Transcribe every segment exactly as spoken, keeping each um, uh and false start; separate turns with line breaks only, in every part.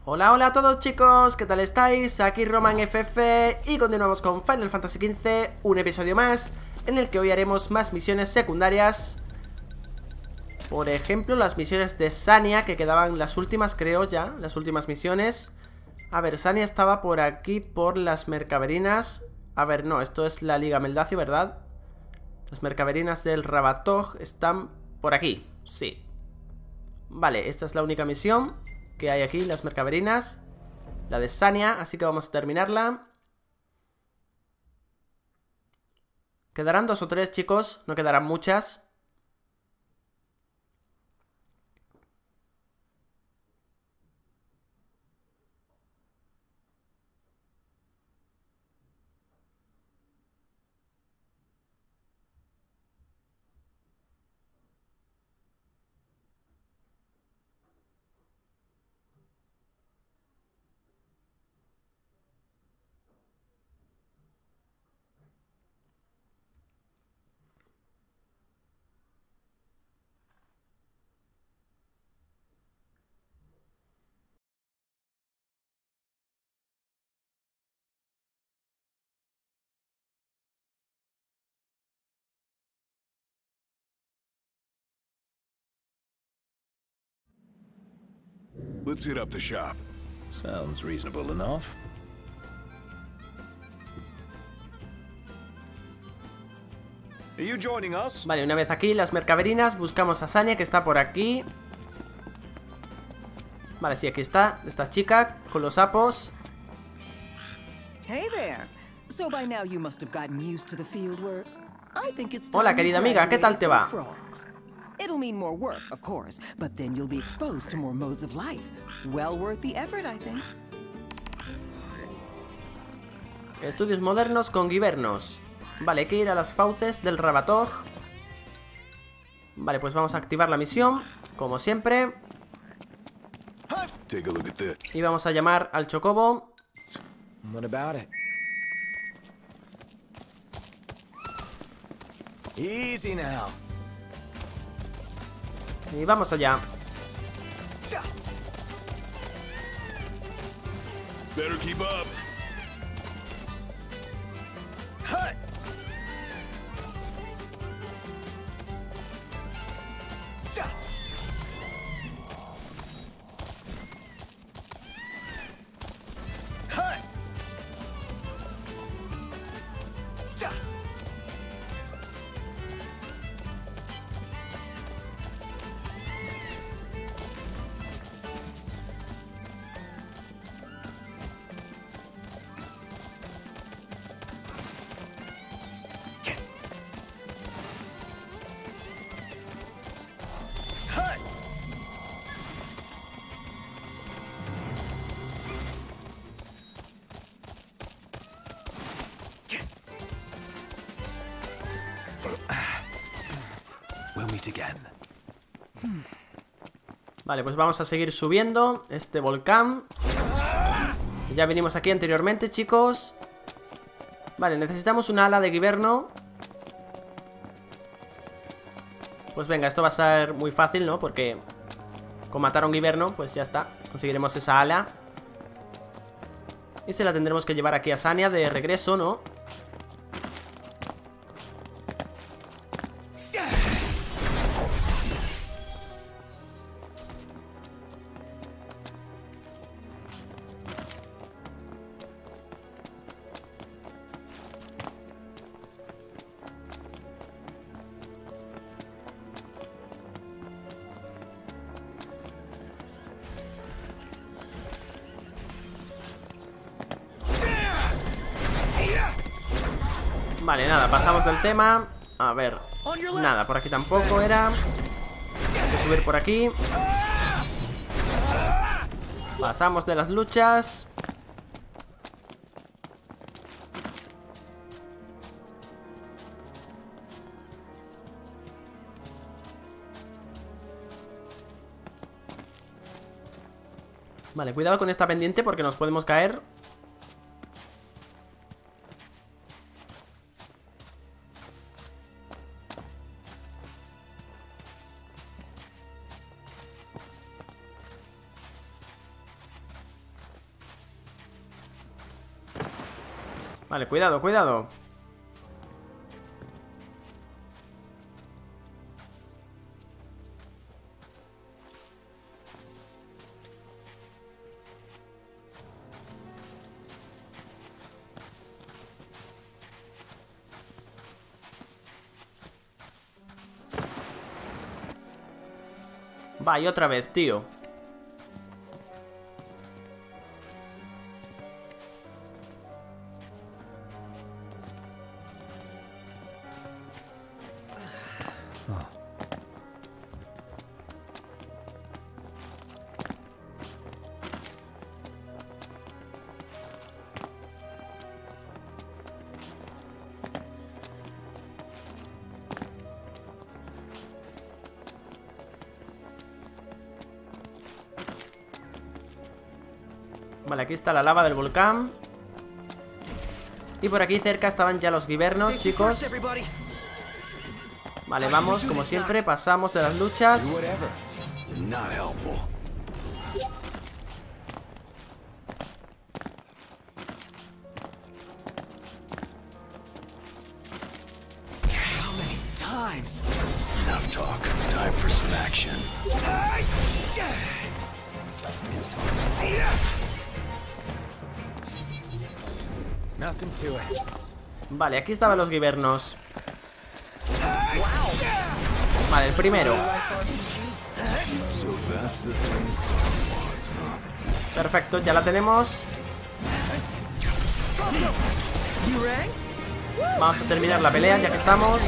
Hola, hola a todos chicos, ¿qué tal estáis? Aquí Roman F F y continuamos con Final Fantasy quince, un episodio más en el que hoy haremos más misiones secundarias. Por ejemplo, las misiones de Sania, que quedaban las últimas, creo ya, las últimas misiones. A ver, Sania estaba por aquí, por las Mercaverinas. A ver, no, esto es la Liga Meldacio, ¿verdad? Las Mercaverinas del Rabatog están por aquí, sí. Vale, esta es la única misión que hay aquí, las Mercaverinas, la de Sania, así que vamos a terminarla. Quedarán dos o tres, chicos, no quedarán muchas.
Let's hit up the shop.
Sounds reasonable enough.
Are you joining us?
Vale, una vez aquí, las Mercaverinas, buscamos a Sania, que está por aquí. Vale, sí, aquí está, esta chica con los sapos.
Hey there. So by now you must have gotten used to the field work. I think it's
Hola,
time
querida
you
amiga, ¿qué tal te va?
graduated from frogs. It'll mean more work, of course, but then you'll be exposed to more modes of life. Well worth the effort, I think.
Estudios modernos con guibernos. Vale, hay que ir a las fauces del Rabatog. Vale, pues vamos a activar la misión, como siempre.
Take a look at that.
Y vamos a llamar al Chocobo.
What about it? Easy now.
Y vamos allá.
Better keep up.
We'll meet again.
Vale, pues vamos a seguir subiendo este volcán. Ya vinimos aquí anteriormente, chicos. Vale, necesitamos una ala de guiberno. Pues venga, esto va a ser muy fácil, ¿no? Porque con matar a un guiberno, pues ya está. Conseguiremos esa ala. Y se la tendremos que llevar aquí a Sania de regreso, ¿no? Vale, nada, pasamos del tema. A ver, nada, por aquí tampoco era. Hay que subir por aquí. Pasamos de las luchas. Vale, cuidado con esta pendiente porque nos podemos caer. Vale, cuidado, cuidado. Va, y otra vez, tío. Vale, aquí está la lava del volcán. Y por aquí cerca estaban ya los guibernos, chicos. Vale, vamos, como siempre, pasamos de las luchas.
Not helpful. How many times?
Enough talk. Time for some action.
Nothing to it.
Vale, aquí estaban los guibernos. Vale, el primero. Perfecto, ya la tenemos. Vamos a terminar la pelea ya que estamos.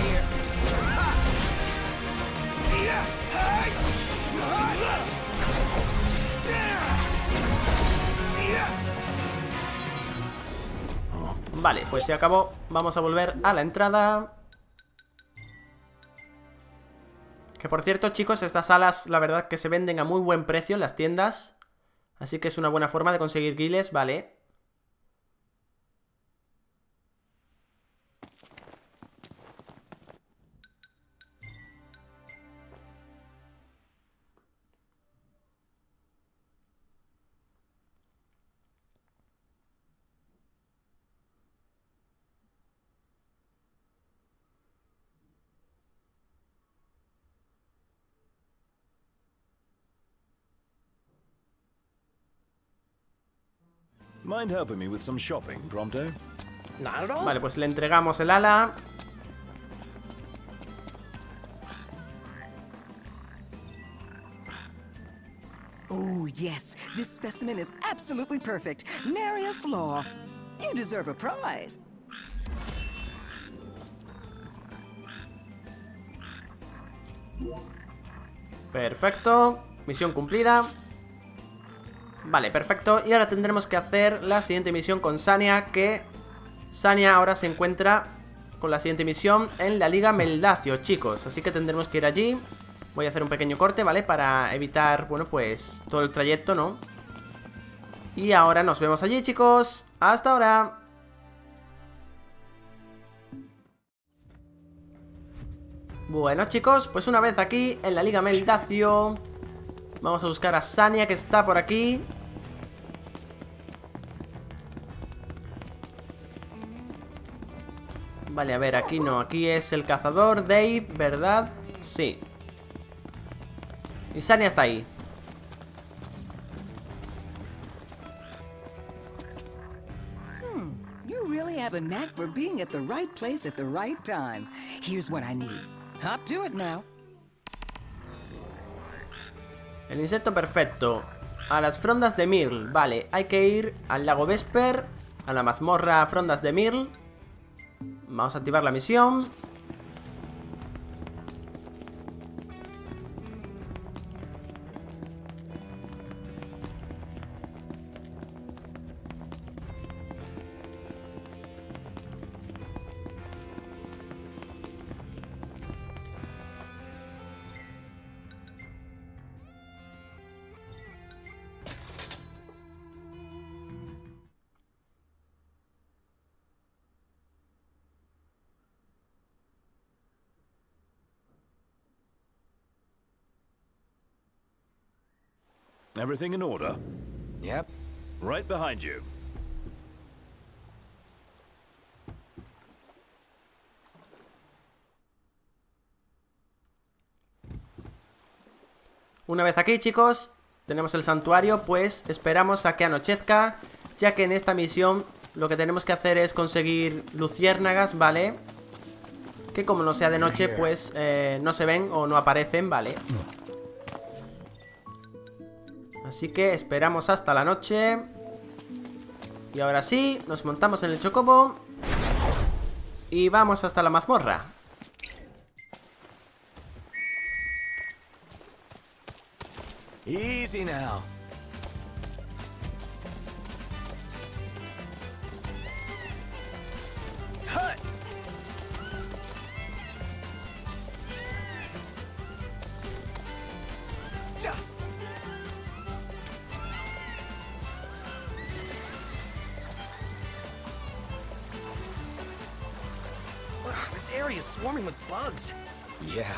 Vale, pues se acabó. Vamos a volver a la entrada. Que por cierto, chicos, estas alas la verdad que se venden a muy buen precio en las tiendas. Así que es una buena forma de conseguir guiles, vale.
Mind helping me with some shopping, Prompto?
Not at all.
Vale, pues le entregamos el ala.
Oh, yes. This specimen is absolutely perfect. Nary a flaw. You deserve a prize.
Perfecto. Misión cumplida. Vale, perfecto. Y ahora tendremos que hacer la siguiente misión con Sania, que Sania ahora se encuentra con la siguiente misión en la Liga Meldacio, chicos. Así que tendremos que ir allí. Voy a hacer un pequeño corte, ¿vale? Para evitar, bueno, pues todo el trayecto, ¿no? Y ahora nos vemos allí, chicos. ¡Hasta ahora! Bueno, chicos, pues una vez aquí en la Liga Meldacio, vamos a buscar a Sania, que está por aquí. Vale, a ver, aquí no. Aquí es el cazador, Dave, ¿verdad? Sí. Y Sania está ahí.
Hmm, you really have a knack for being at the right place at the right time. Here's what I need. Hop to it now.
El insecto perfecto. A las frondas de Mirl. Vale, hay que ir al lago Vesper, a la mazmorra Frondas de Mirl. Vamos a activar la misión.
Everything in order?
Yep.
Right behind you.
Una vez aquí, chicos, tenemos el santuario, pues esperamos a que anochezca, ya que en esta misión lo que tenemos que hacer es conseguir luciérnagas, ¿vale? Que como no sea de noche, pues eh, no se ven o no aparecen, ¿vale? Así que esperamos hasta la noche. Y ahora sí, nos montamos en el chocobo y vamos hasta la mazmorra.
Easy now. Hut. Ja.
Ugh, this area is swarming with bugs.
Yeah.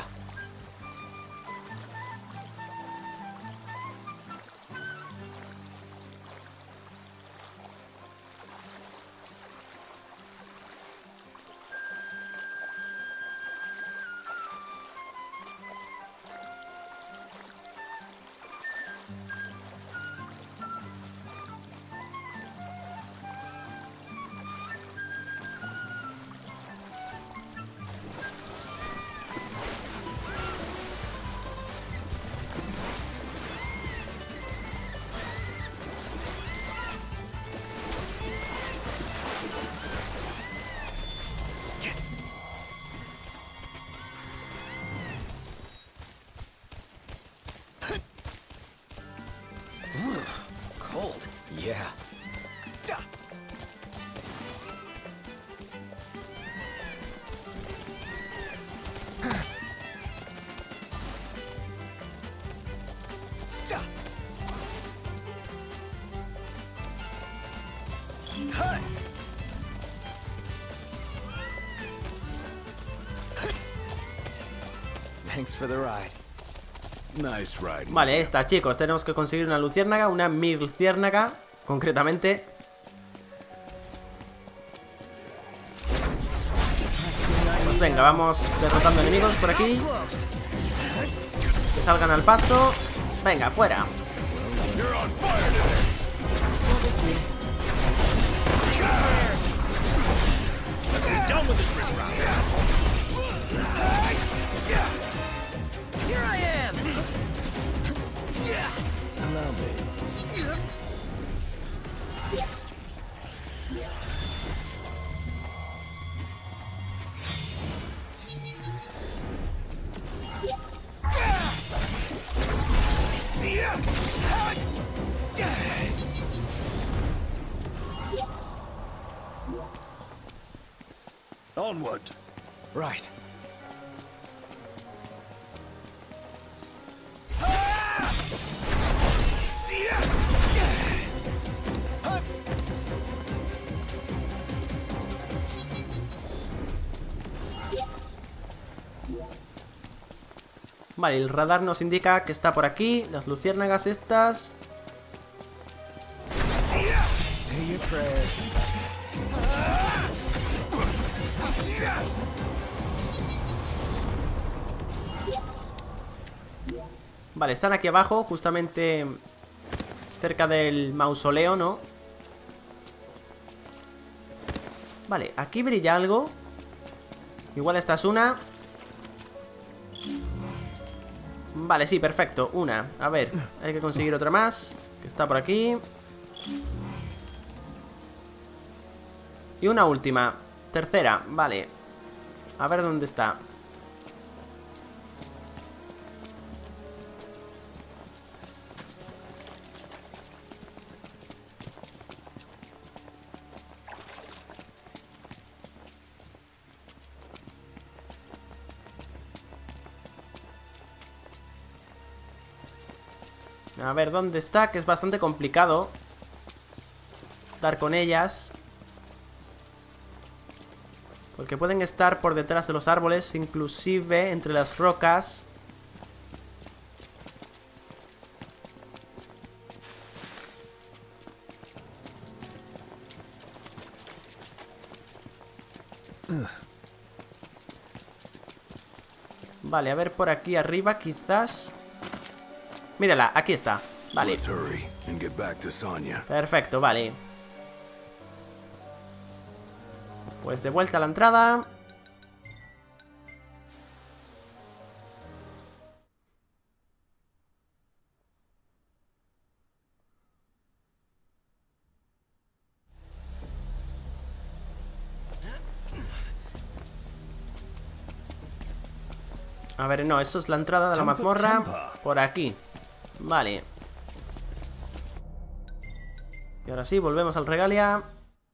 Cold.
Yeah.
Ja. Ja. Hut.
Thanks for the ride.
Nice ride.
Vale, ahí está, chicos. Tenemos que conseguir una luciérnaga, una mirluciérnaga, concretamente. Pues venga, vamos derrotando enemigos por aquí. Que salgan al paso. Venga, fuera.
Here I am.
Hello, baby.
Onward.
Right.
Vale, el radar nos indica que está por aquí. Las luciérnagas estas.
Say your prayers.
Vale, están aquí abajo, justamente cerca del mausoleo, ¿no? Vale, aquí brilla algo. Igual esta es una. Vale, sí, perfecto, una. A ver, hay que conseguir otra más, que está por aquí. Y una última, tercera, vale. A ver dónde está. A ver dónde está, que es bastante complicado dar con ellas, porque pueden estar por detrás de los árboles, inclusive entre las rocas. Vale, a ver por aquí arriba quizás. Mírala, aquí está. Vale.
Let's hurry and get back to Sonya.
Perfecto, vale. Pues de vuelta a la entrada. A ver, no, esto es la entrada de la mazmorra. Por aquí. Vale. Y ahora sí, volvemos al Regalia.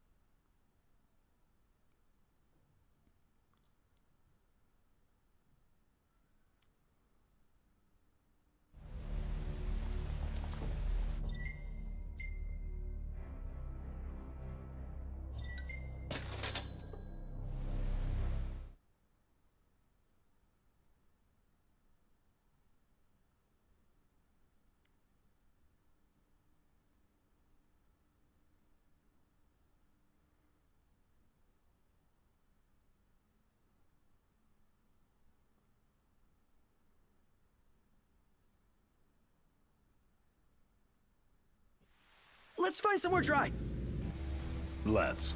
Let's find somewhere dry.
Let's.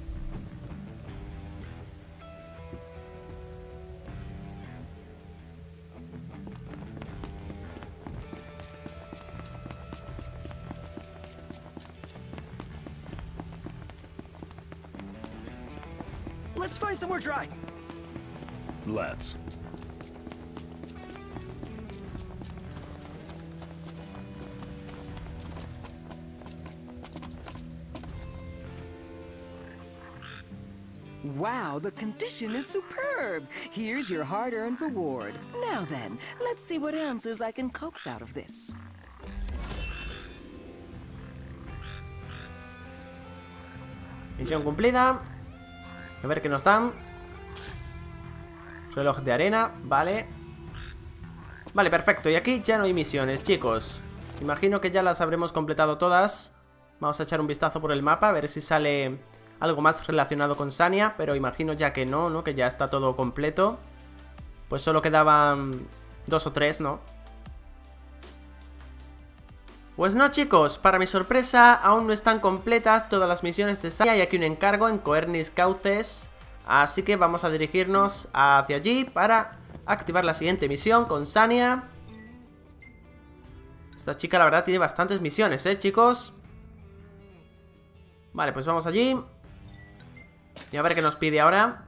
Let's find somewhere dry.
Let's.
Wow, the condition is superb. Here's your hard-earned reward. Now then, let's see what answers I can coax out of this.
Misión cumplida. A ver qué nos dan. Reloj de arena, vale. Vale, perfecto, y aquí ya no hay misiones, chicos. Imagino que ya las habremos completado todas. Vamos a echar un vistazo por el mapa, a ver si sale algo más relacionado con Sania. Pero imagino ya que no, ¿no? Que ya está todo completo. Pues solo quedaban dos o tres, ¿no? Pues no, chicos, para mi sorpresa aún no están completas todas las misiones de Sania. Hay aquí un encargo en Coernis Cauces, así que vamos a dirigirnos hacia allí para activar la siguiente misión con Sania. Esta chica la verdad tiene bastantes misiones, ¿eh, chicos? Vale, pues vamos allí. Y a ver qué nos pide ahora.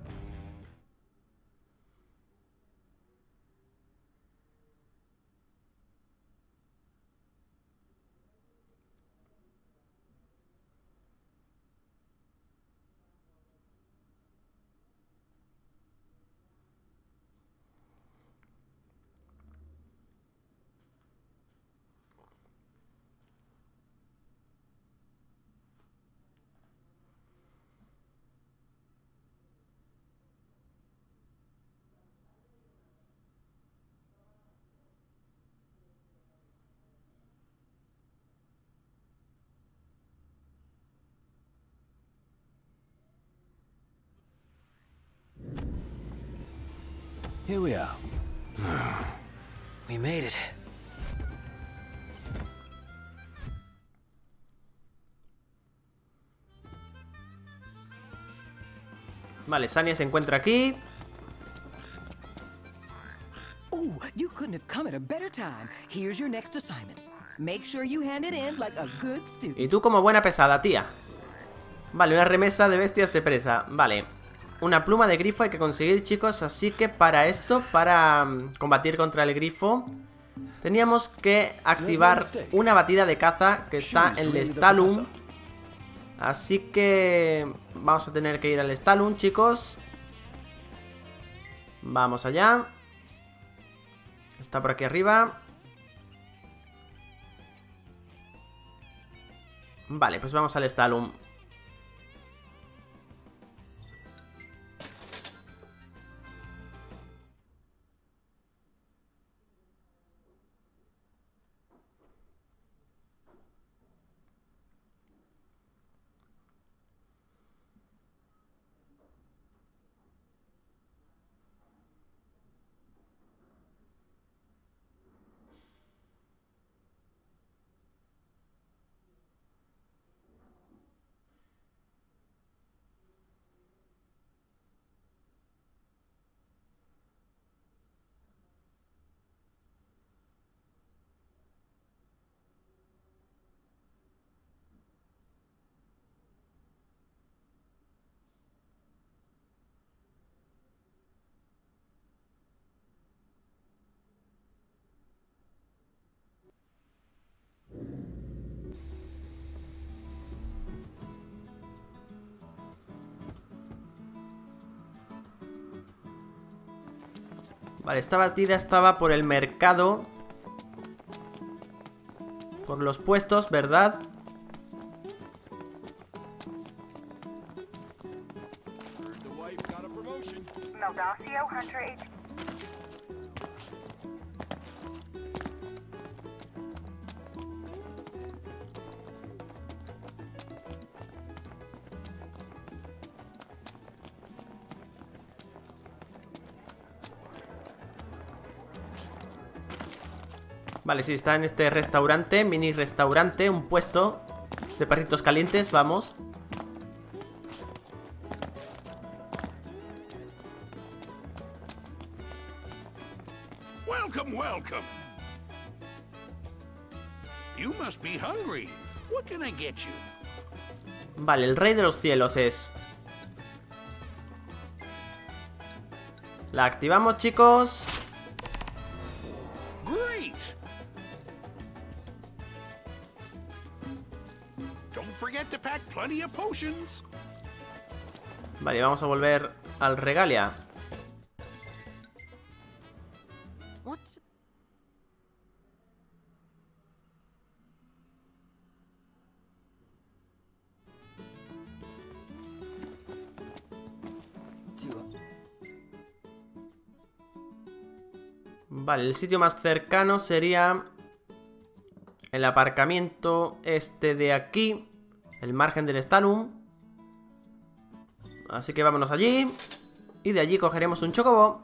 Here we are.
We made it.
Vale, Sania se encuentra aquí.
Oh, you couldn't have come at a better time. Here's your next assignment. Make sure you hand it in like a good student.
Y tú como buena pesada, tía. Vale, una remesa de bestias de presa. Vale. Una pluma de grifo hay que conseguir, chicos. Así que para esto, para um, combatir contra el grifo, teníamos que activar una batida de caza que está en el Stalum. Así que vamos a tener que ir al Stalum, chicos. Vamos allá. Está por aquí arriba. Vale, pues vamos al Stalum. Vale, esta batida estaba por el mercado. Por los puestos, ¿verdad?
Meldacio Hunter H.
Vale, sí, está en este restaurante, mini restaurante, un puesto de perritos calientes, vamos.
Welcome, welcome. You must be hungry. What can I get you?
Vale, el rey de los cielos es... La activamos, chicos.
Great. Don't forget to pack plenty of potions.
Vale, vamos a volver al Regalia.
What's...
Vale, el sitio más cercano sería el aparcamiento este de aquí, el margen del Stalum. Así que vámonos allí. Y de allí cogeremos un chocobo.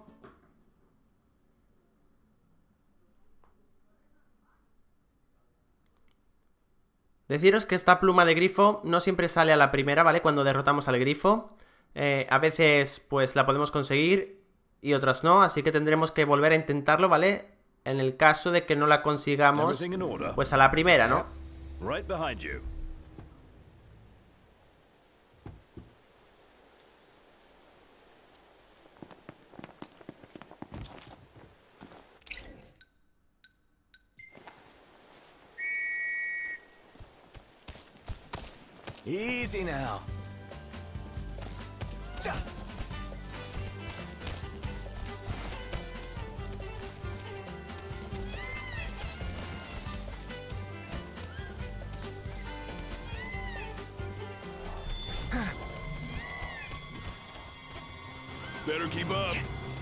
Deciros que esta pluma de grifo no siempre sale a la primera, ¿vale? Cuando derrotamos al grifo. Eh, a veces pues la podemos conseguir y otras no, así que tendremos que volver a intentarlo, ¿vale? En el caso de que no la consigamos
Everything in order?
pues a la primera, ¿no?
Right behind you.
Easy now.
Better keep up.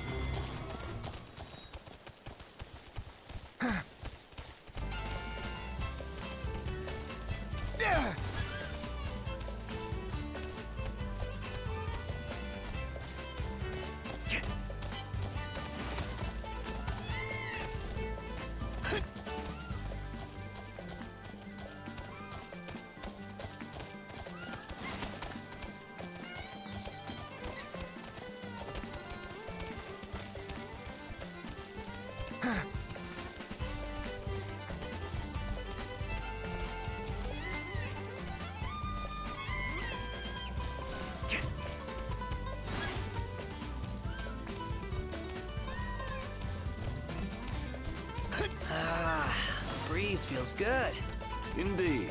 Ah, the breeze feels good.
Indeed.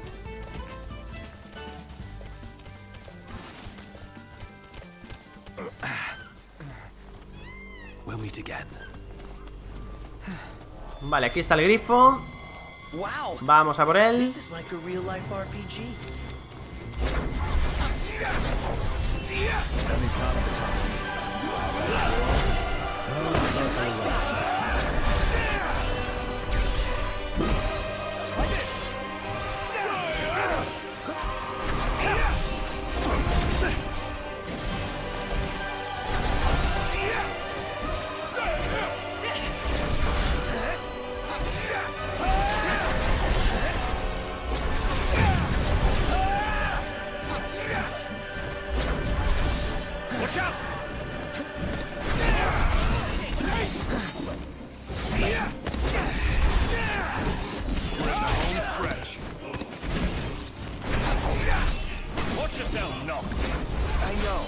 We'll meet again.
Vale, aquí está el grifo.
Wow.
Vamos a por él.
This is like a real life R P G.
Watch out! Home stretch. Watch yourself, Noct.
I know.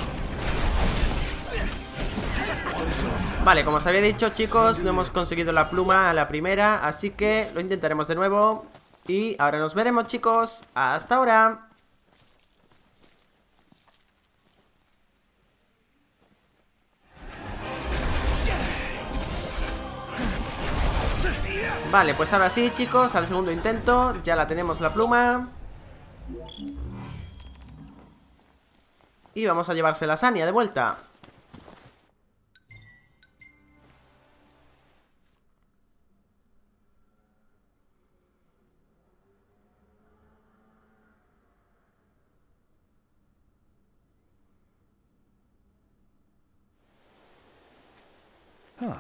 Vale, como os había dicho, chicos, no hemos conseguido la pluma a la primera, así que lo intentaremos de nuevo. Y ahora nos veremos, chicos. Hasta ahora. Vale, pues ahora sí, chicos, al segundo intento. Ya la tenemos la pluma. Y vamos a llevársela a Sania de vuelta.
Huh.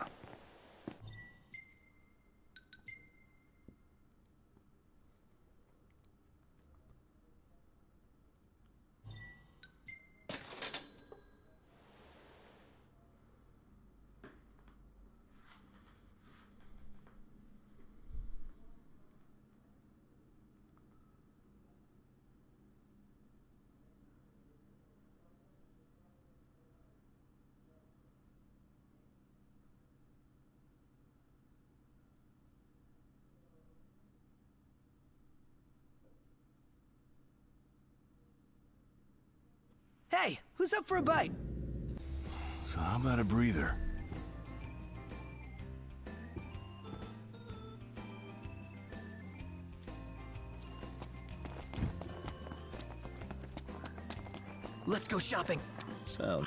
Hey, who's up for a bite?
So how about a breather?
Let's go shopping.
So,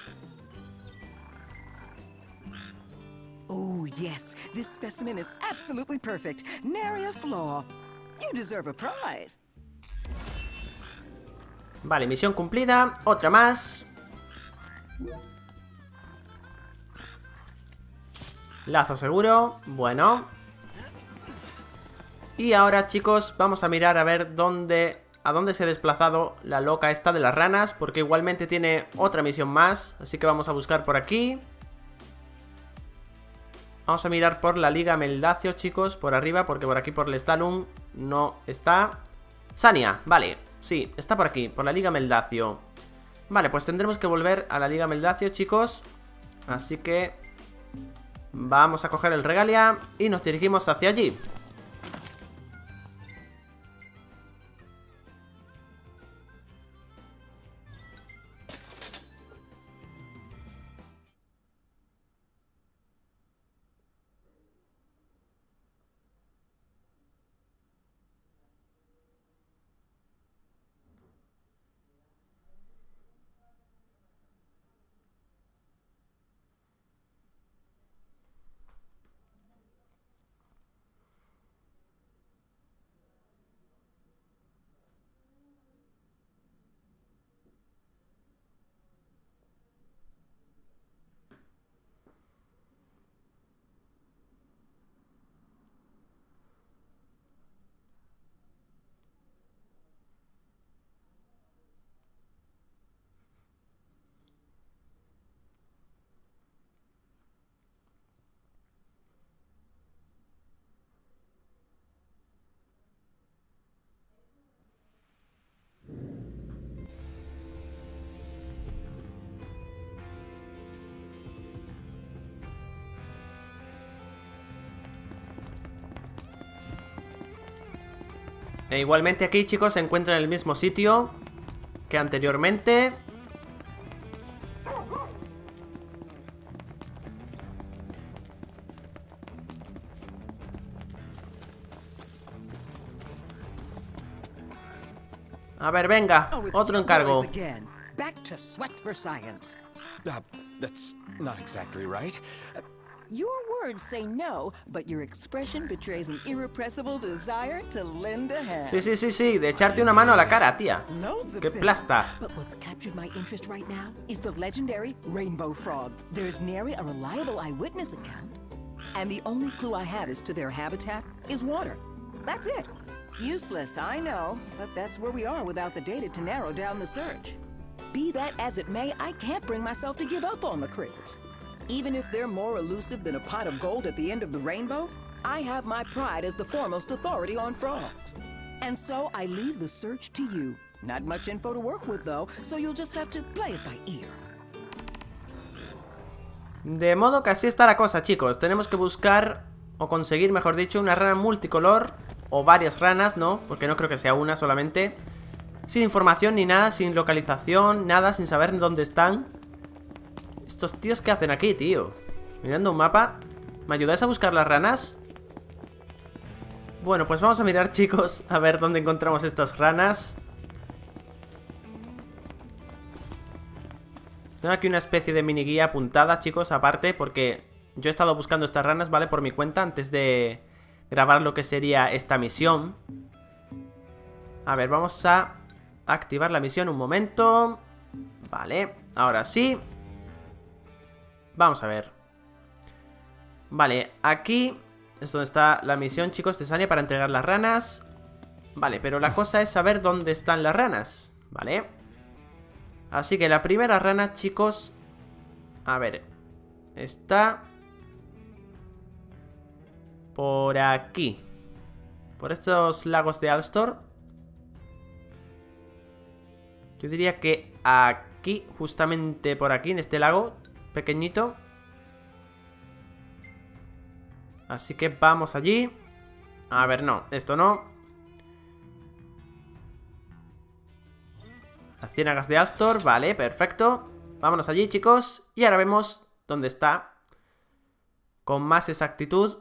Oh, yes. This specimen is absolutely perfect. Nary a flaw. You deserve a prize.
Vale, misión cumplida. Otra más. Lazo seguro. Bueno. Y ahora, chicos, vamos a mirar a ver dónde... a dónde se ha desplazado la loca esta de las ranas, porque igualmente tiene otra misión más. Así que vamos a buscar por aquí. Vamos a mirar por la Liga Meldacio, chicos, por arriba, porque por aquí por el Stalum no está. Sania, vale, sí, está por aquí, por la Liga Meldacio. Vale, pues tendremos que volver a la Liga Meldacio, chicos. Así que vamos a coger el Regalia y nos dirigimos hacia allí. E igualmente aquí, chicos, se encuentra en el mismo sitio que anteriormente. A ver, venga,
Oh, it's
otro
you
encargo.
boys again. Back to sweat for science.
uh, that's not exactly right. Uh,
Your words say no, but your expression betrays an irrepressible desire to lend a hand.
Sí, sí, sí, sí, de echarte una mano a la cara, tía.
Loads of
¡Qué
things.
plasta!
But what's captured my interest right now is the legendary rainbow frog. There's nary a reliable eyewitness account, and the only clue I have as to their habitat is water. That's it. Useless, I know, but that's where we are without the data to narrow down the search. Be that as it may, I can't bring myself to give up on the critters. Even if they're more elusive than a pot of gold at the end of the rainbow, I have my pride as the foremost authority on frogs. And so I leave the search to you. Not much info to work with, though, so you'll just have to play it by ear.
De modo que así está la cosa, chicos. Tenemos que buscar, o conseguir, mejor dicho, una rana multicolor. O varias ranas, ¿no? Porque no creo que sea una solamente. Sin información ni nada, sin localización, nada, sin saber dónde están. Estos tíos, ¿qué hacen aquí, tío? Mirando un mapa. ¿Me ayudáis a buscar las ranas? Bueno, pues vamos a mirar, chicos, a ver dónde encontramos estas ranas. Tengo aquí una especie de mini guía apuntada, chicos, aparte, porque yo he estado buscando estas ranas, ¿vale? Por mi cuenta, antes de grabar lo que sería esta misión. A ver, vamos a activar la misión un momento. Vale, ahora sí. Vamos a ver. Vale, aquí es donde está la misión, chicos, de Sania para entregar las ranas. Vale, pero la cosa es saber dónde están las ranas, ¿vale? Así que la primera rana, chicos, a ver, está por aquí, por estos lagos de Alstor. Yo diría que aquí, justamente por aquí, en este lago pequeñito. Así que vamos allí. A ver, no, esto no. Las ciénagas de Astor, vale, perfecto. Vámonos allí, chicos. Y ahora vemos dónde está con más exactitud.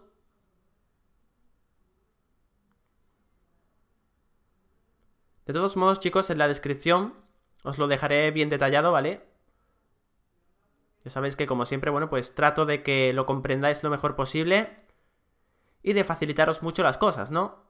De todos modos, chicos, en la descripción os lo dejaré bien detallado, ¿vale? Ya sabéis que, como siempre, bueno, pues trato de que lo comprendáis lo mejor posible y de facilitaros mucho las cosas, ¿no?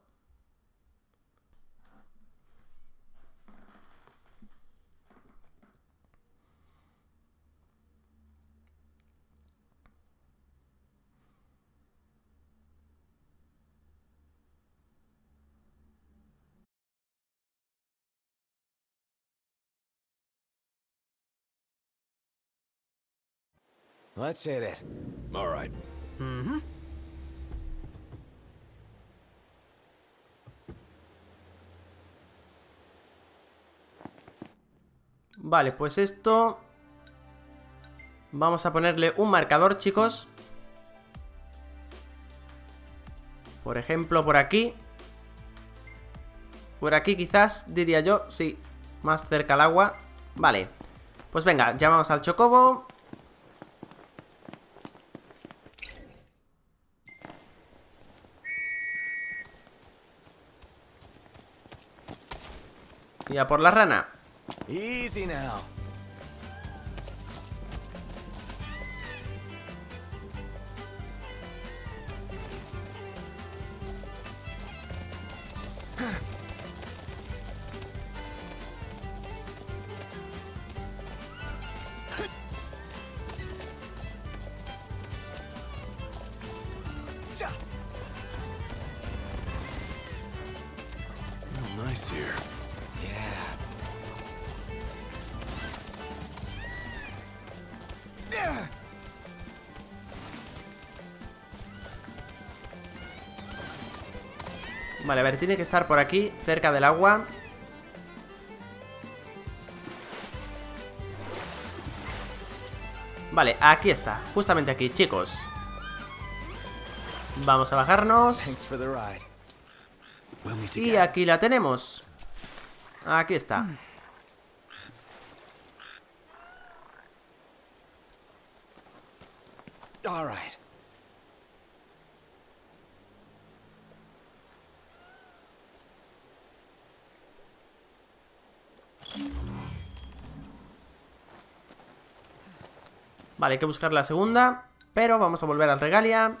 Let's hit it.
All right.
Vale, pues esto... Vamos a ponerle un marcador, chicos. Por ejemplo, por aquí. Por aquí quizás, diría yo. Sí, más cerca al agua. Vale, pues venga, llamamos al chocobo. Y a por la rana.
Easy now.
Oh, nice here.
Yeah.
Vale, a ver, tiene que estar por aquí, cerca del agua. Vale, aquí está, justamente aquí, chicos. Vamos a bajarnos.
Thanks for the ride.
We'll meet
Y
again.
aquí la tenemos. Aquí está.
All right.
Vale, hay que buscar la segunda. Pero vamos a volver al Regalia.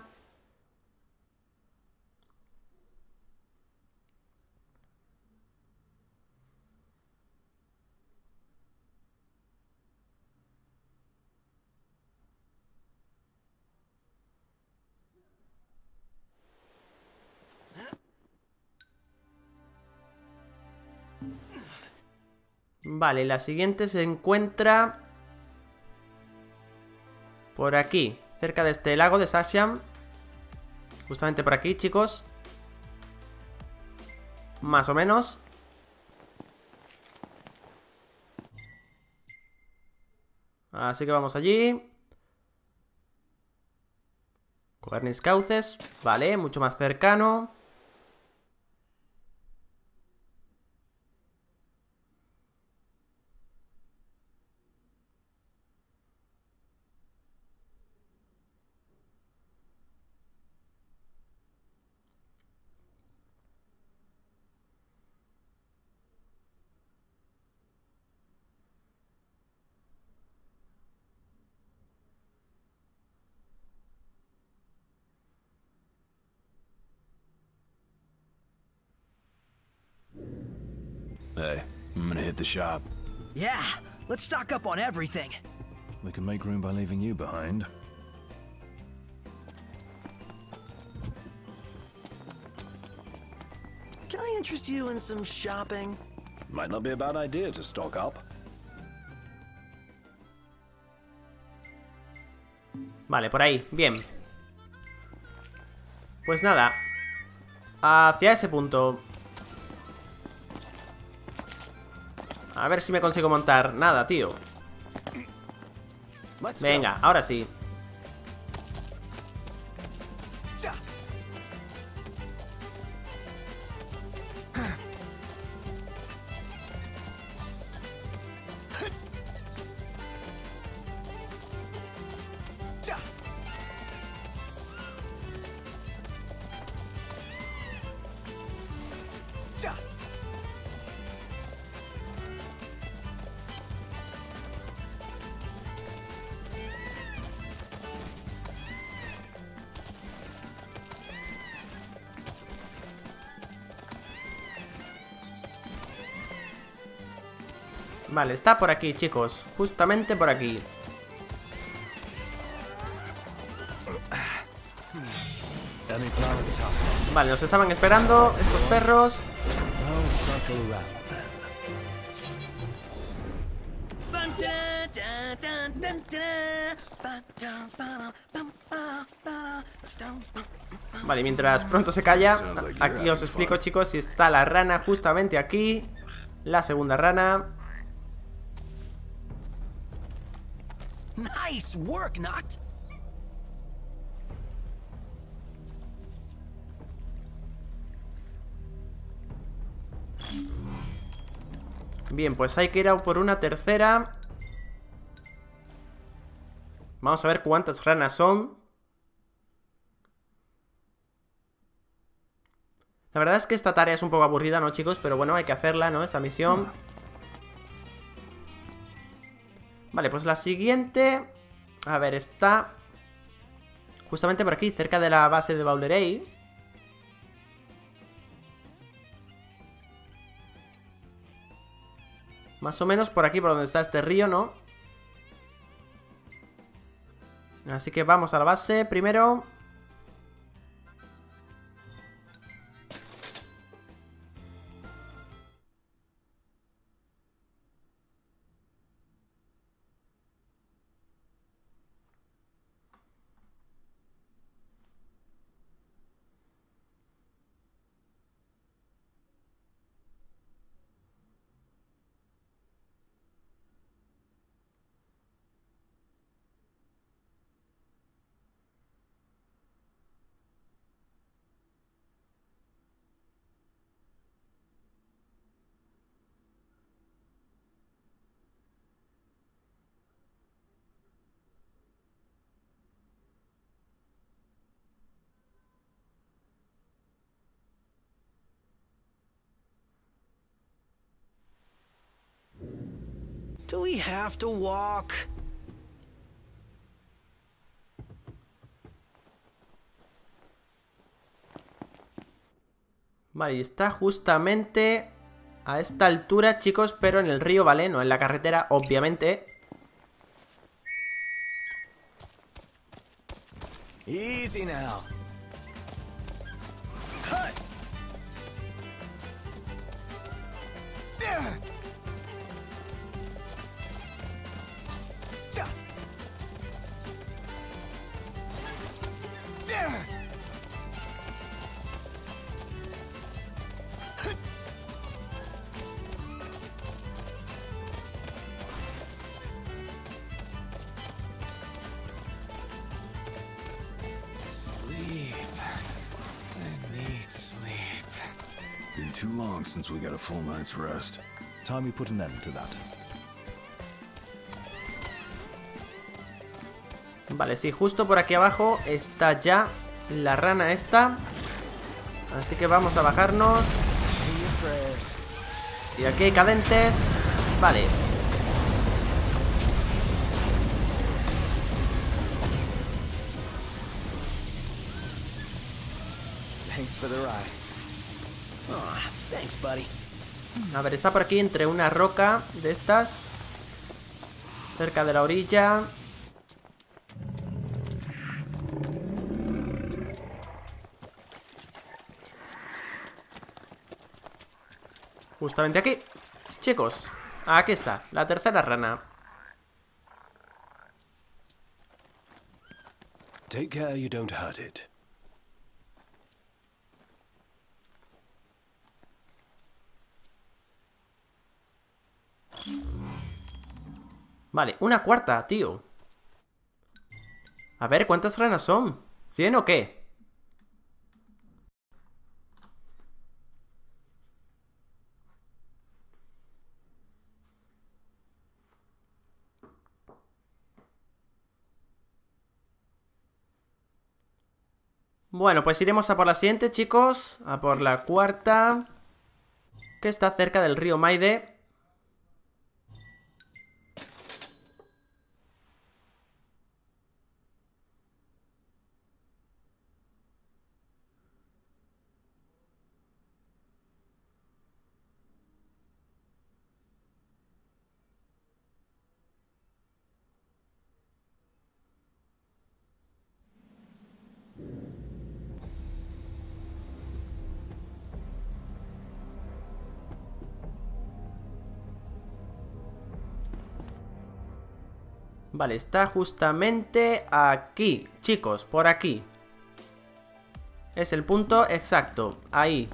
Vale, la siguiente se encuentra por aquí, cerca de este lago de Sasham. Justamente por aquí, chicos. Más o menos. Así que vamos allí. Cogernis cauces. Vale, mucho más cercano.
Hey, I'm gonna hit the shop.
Yeah, let's stock up on everything.
We can make room by leaving you behind.
Can I interest you in some shopping?
Might not be a bad idea to stock up.
Vale, por ahí, bien. Pues nada, hacia ese punto. A ver si me consigo montar. Nada, tío. Venga, ahora sí. Vale, está por aquí, chicos. Justamente por aquí. Vale, nos estaban esperando estos perros. Vale, mientras pronto se calla, aquí os explico, chicos, si está la rana justamente aquí. La segunda rana.
Nice work, Noct.
Bien, pues hay que ir a por una tercera. Vamos a ver cuántas ranas son. La verdad es que esta tarea es un poco aburrida, ¿no, chicos? Pero bueno, hay que hacerla, ¿no? Esta misión. Vale, pues la siguiente... A ver, está... justamente por aquí, cerca de la base de Baulerei. Más o menos por aquí, por donde está este río, ¿no? Así que vamos a la base primero.
Do we have to walk?
Vale, y está justamente a esta altura, chicos, pero en el río, ¿vale? No en la carretera, obviamente.
Easy now.
Been too long since we got a full night's rest. Time we put an end to that.
Vale, sí, justo por aquí abajo está ya la rana esta. Así que vamos a bajarnos. Y aquí hay cadentes. Vale.
Thanks for the ride. Aw, thanks, buddy.
A ver, está por aquí entre una roca de estas, cerca de la orilla. Justamente aquí. Chicos, aquí está, la tercera rana.
Take care you don't hurt it.
Vale, una cuarta, tío. A ver, ¿cuántas ranas son? ¿Cien o qué? Bueno, pues iremos a por la siguiente, chicos. A por la cuarta, que está cerca del río Maide. Vale, está justamente aquí, chicos, por aquí. Es el punto exacto, ahí.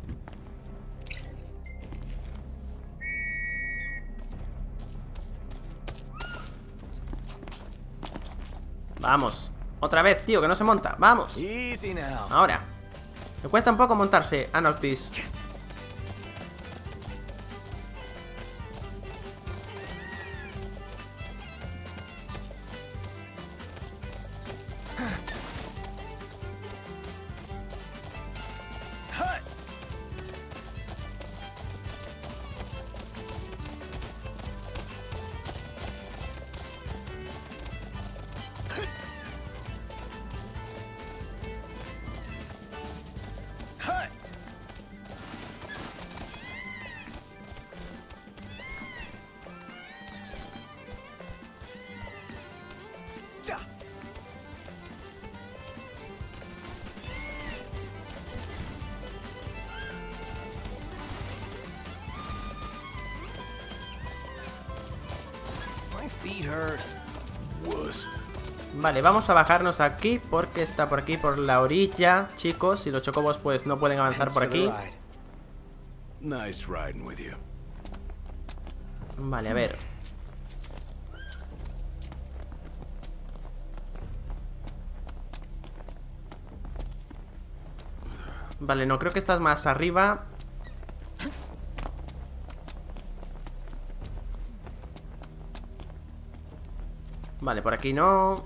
Vamos, otra vez, tío, que no se monta, vamos.
Easy now.
Ahora. Me cuesta un poco montarse a Noctis.
My feet hurt.
Worse.
Vale, vamos a bajarnos aquí porque está por aquí, por la orilla, chicos. Y los chocobos pues no pueden avanzar
Thanks
por
for the
aquí.
ride. Nice riding with you.
Vale, a ver. Vale, no, creo que estás más arriba. Vale, por aquí no.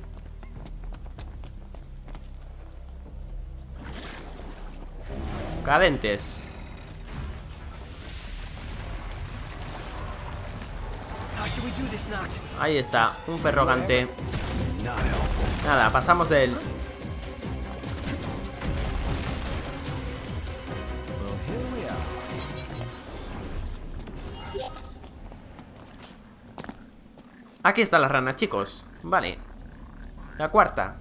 Cadentes.
How should we do this, Noct?
Ahí está, un ferrogante.
Not helpful.
Nada, pasamos de él.
Well, here we are.
Aquí está la rana, chicos. Vale. La cuarta.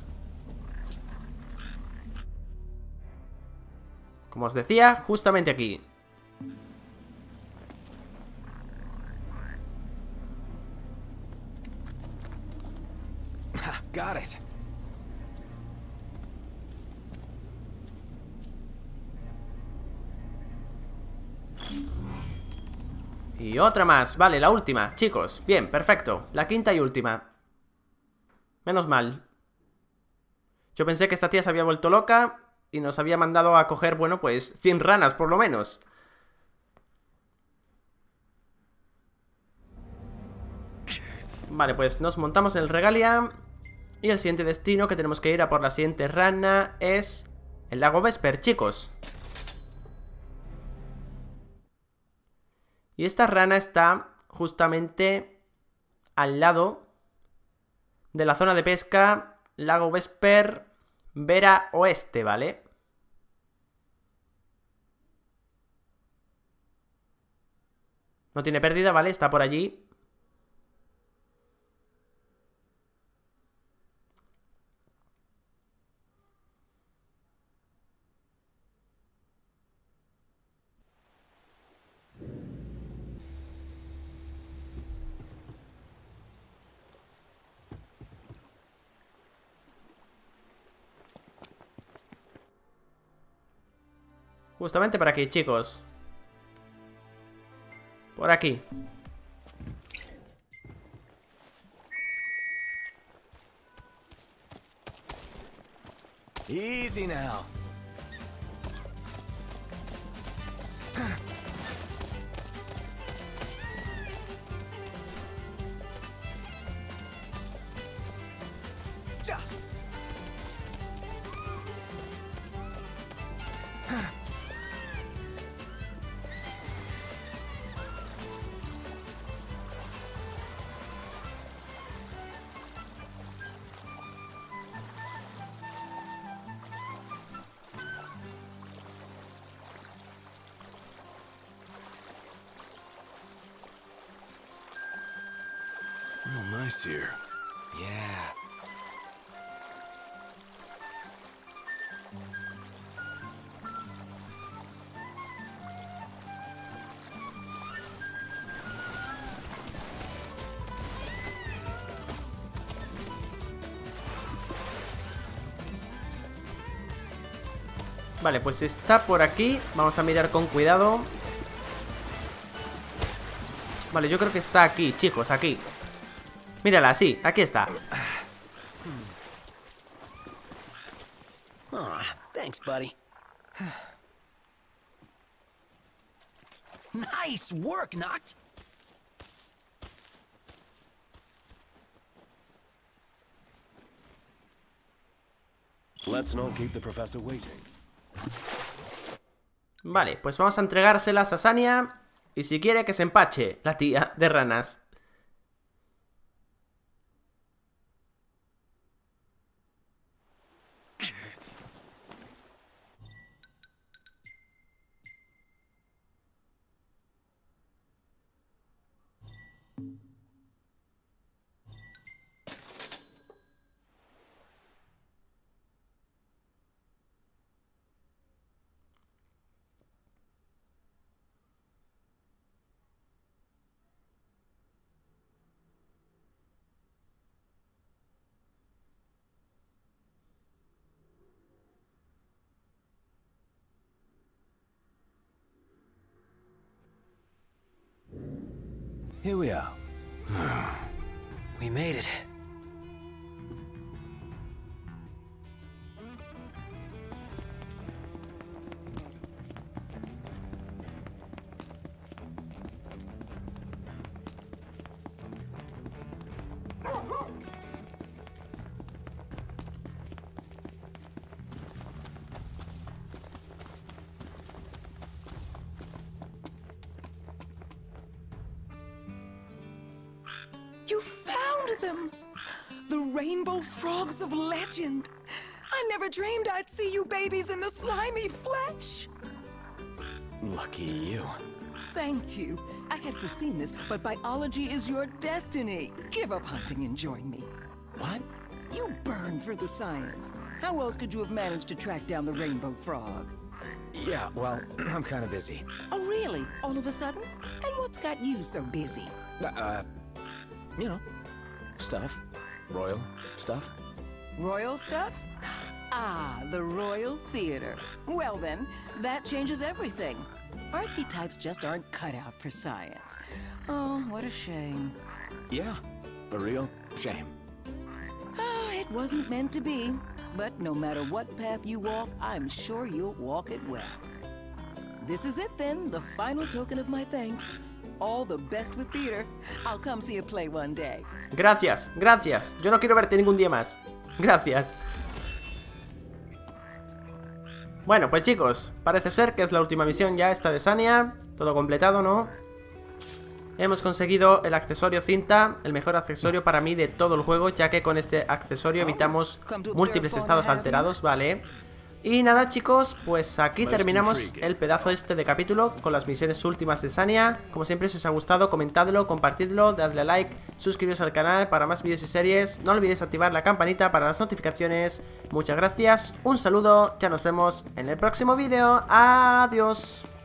Como os decía, justamente aquí.
Ha, got it.
Y otra más, vale, la última, chicos. Bien, perfecto, la quinta y última. Menos mal. Yo pensé que esta tía se había vuelto loca y nos había mandado a coger, bueno, pues cien ranas por lo menos. Vale, pues nos montamos en el Regalia. Y el siguiente destino que tenemos que ir a por la siguiente rana es el lago Vesper, chicos. Y esta rana está justamente al lado de la zona de pesca Lago Vesper, Vera Oeste, ¿vale? No tiene pérdida, vale, está por allí. Justamente por aquí, chicos. Por aquí.
Easy now.
Oh, nice here.
Yeah.
Vale, pues está por aquí. Vamos a mirar con cuidado. Vale, yo creo que está aquí, chicos, aquí. Mírala, sí, aquí está.
Aw, thanks, buddy. Nice work, Noct.
Let's not keep the professor waiting.
Vale, pues vamos a entregárselas a Sania. Y si quiere que se empache la tía de ranas.
Here we are.
We made it.
You found them! The rainbow frogs of legend! I never dreamed I'd see you babies in the slimy flesh!
Lucky you.
Thank you. I had foreseen this, but biology is your destiny. Give up hunting and join me.
What?
You burn for the science. How else could you have managed to track down the rainbow frog?
Yeah, well, I'm kind of busy.
Oh, really? All of a sudden? And what's got you so busy?
Uh, you know, stuff. Royal stuff.
Royal stuff? Ah, the Royal Theater. Well then, that changes everything. Artsy types just aren't cut out for science. Oh, what a shame.
Yeah, a real shame.
Ah, it wasn't meant to be. But no matter what path you walk, I'm sure you'll walk it well. This is it then, the final token of my thanks. All the best with theater. I'll come see a play one day.
Gracias, gracias. Yo no quiero verte ningún día más. Gracias. Bueno, pues chicos, parece ser que es la última misión ya esta de Sania. Todo completado, ¿no? Hemos conseguido el accesorio cinta, el mejor accesorio para mí de todo el juego, ya que con este accesorio evitamos múltiples estados alterados, ¿vale? Y nada, chicos, pues aquí terminamos el pedazo este de capítulo con las misiones últimas de Sania. Como siempre, si os ha gustado, comentadlo, compartidlo, dadle a like, suscribiros al canal para más vídeos y series. No olvidéis activar la campanita para las notificaciones. Muchas gracias, un saludo, ya nos vemos en el próximo vídeo. Adiós.